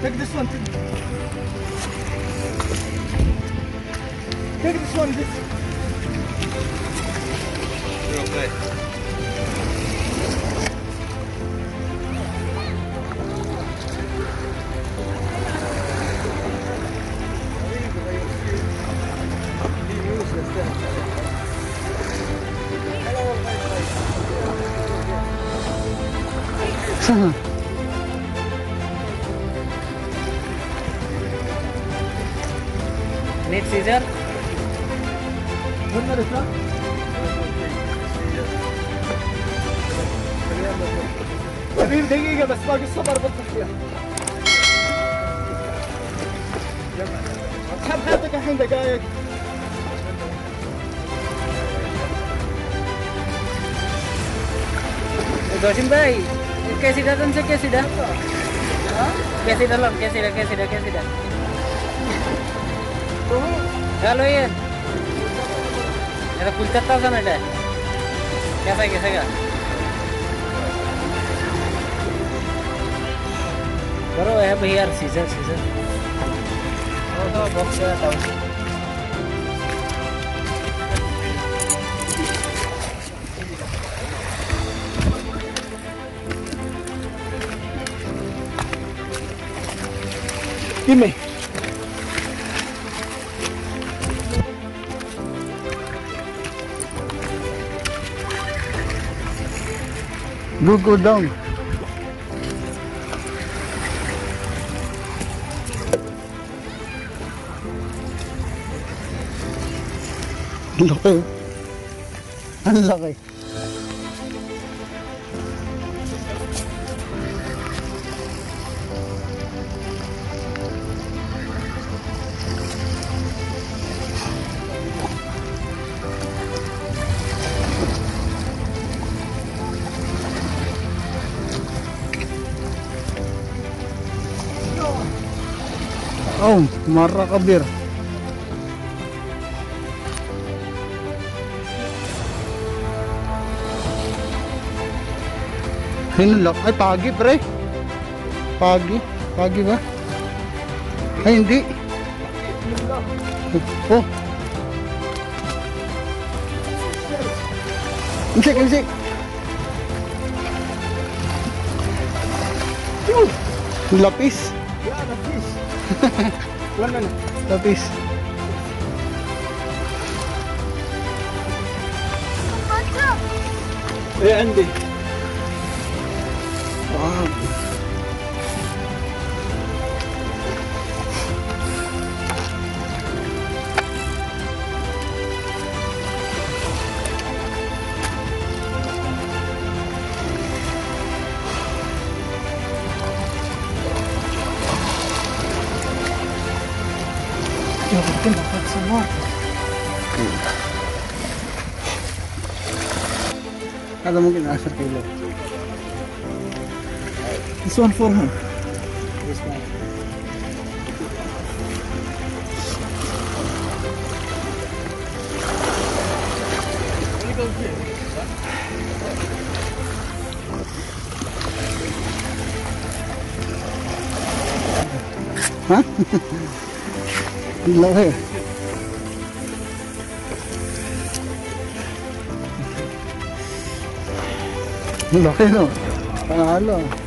Take this one. Take this one. This. You're okay. Need scissor? One minute, huh? حبيبي دقيقة بس باقي الصبر بطل فيها. تحب حياتك الحين دقايق. Gosim bhai, कैसी dah तुमसे कैसी dah? कैसी dah lam, कैसी dah? Halo Ian. Ada full 4000 ada. कैसा का? करो है भैया सीजन तो बॉक्स से आता हूँ Give me. Go down. Laki. Ang laki. Oh, marah kabir. Hinulak. Ay, pagi pre. Pagi ba? Ay, hindi. Oh. Insik. Lapis. Yeah, lapis. One minute. Lapis. ايه عندي. Wow. Ya, mungkin dapat semua. Ada mungkin 10 kilo. This one for him. This one. Hah? Laki. Laki no? Panalo.